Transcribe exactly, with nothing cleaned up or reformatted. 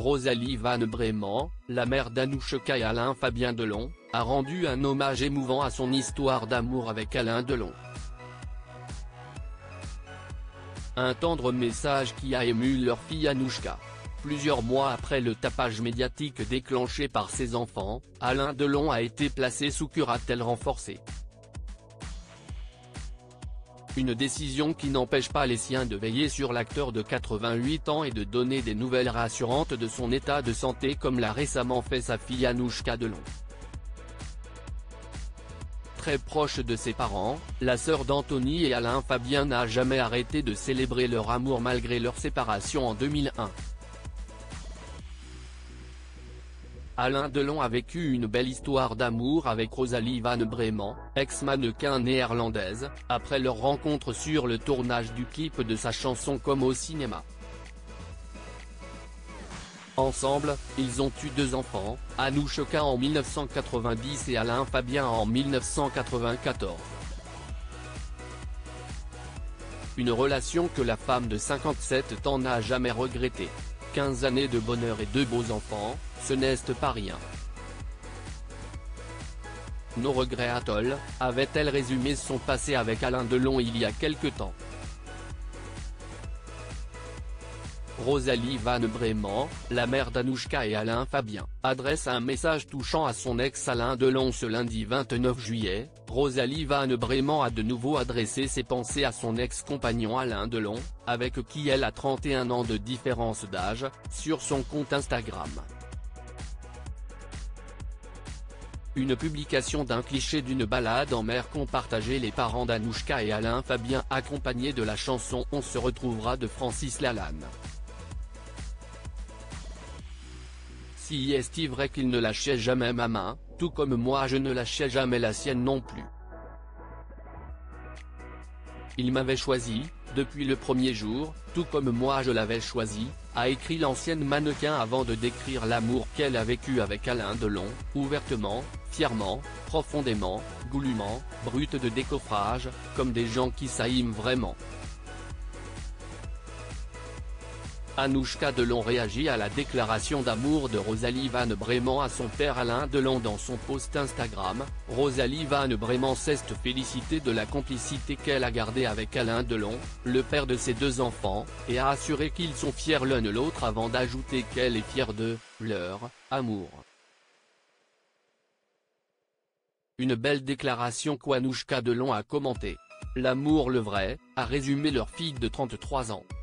Rosalie Van Bremant, la mère d'Anouchka et Alain Fabien Delon, a rendu un hommage émouvant à son histoire d'amour avec Alain Delon. Un tendre message qui a ému leur fille Anouchka. Plusieurs mois après le tapage médiatique déclenché par ses enfants, Alain Delon a été placé sous curatelle renforcée. Une décision qui n'empêche pas les siens de veiller sur l'acteur de quatre-vingt-huit ans et de donner des nouvelles rassurantes de son état de santé comme l'a récemment fait sa fille Anouchka Delon. Très proche de ses parents, la sœur d'Anthony et Alain Fabien n'a jamais arrêté de célébrer leur amour malgré leur séparation en deux mille un. Alain Delon a vécu une belle histoire d'amour avec Rosalie Van Bremant, ex-mannequin néerlandaise, après leur rencontre sur le tournage du clip de sa chanson Comme au cinéma. Ensemble, ils ont eu deux enfants, Anouchka en mille neuf cent quatre-vingt-dix et Alain Fabien en mille neuf cent quatre-vingt-quatorze. Une relation que la femme de cinquante-sept ans n'a jamais regrettée. quinze années de bonheur et deux beaux enfants, ce n'est pas rien. Nos regrets Atoll, avait-elle résumé son passé avec Alain Delon il y a quelque temps. Rosalie Van Bremant, la mère d'Anouchka et Alain Fabien, adresse un message touchant à son ex Alain Delon ce lundi vingt-neuf juillet. Rosalie Van Bremant a de nouveau adressé ses pensées à son ex-compagnon Alain Delon, avec qui elle a trente et un ans de différence d'âge, sur son compte Instagram. Une publication d'un cliché d'une balade en mer qu'ont partagé les parents d'Anouchka et Alain Fabien accompagnés de la chanson On se retrouvera de Francis Lalanne. Si est-il vrai qu'il ne lâchait jamais ma main, tout comme moi je ne lâchais jamais la sienne non plus. Il m'avait choisi, depuis le premier jour, tout comme moi je l'avais choisi, a écrit l'ancienne mannequin avant de décrire l'amour qu'elle a vécu avec Alain Delon, ouvertement, fièrement, profondément, goulûment, brut de décoffrage, comme des gens qui s'aiment vraiment. Anouchka Delon réagit à la déclaration d'amour de Rosalie Van Bremant à son père Alain Delon dans son post Instagram. Rosalie Van Bremant s'est félicitée de la complicité qu'elle a gardée avec Alain Delon, le père de ses deux enfants, et a assuré qu'ils sont fiers l'un de l'autre avant d'ajouter qu'elle est fière de leur amour. Une belle déclaration qu'Anouchka Delon a commentée. L'amour le vrai, a résumé leur fille de trente-trois ans.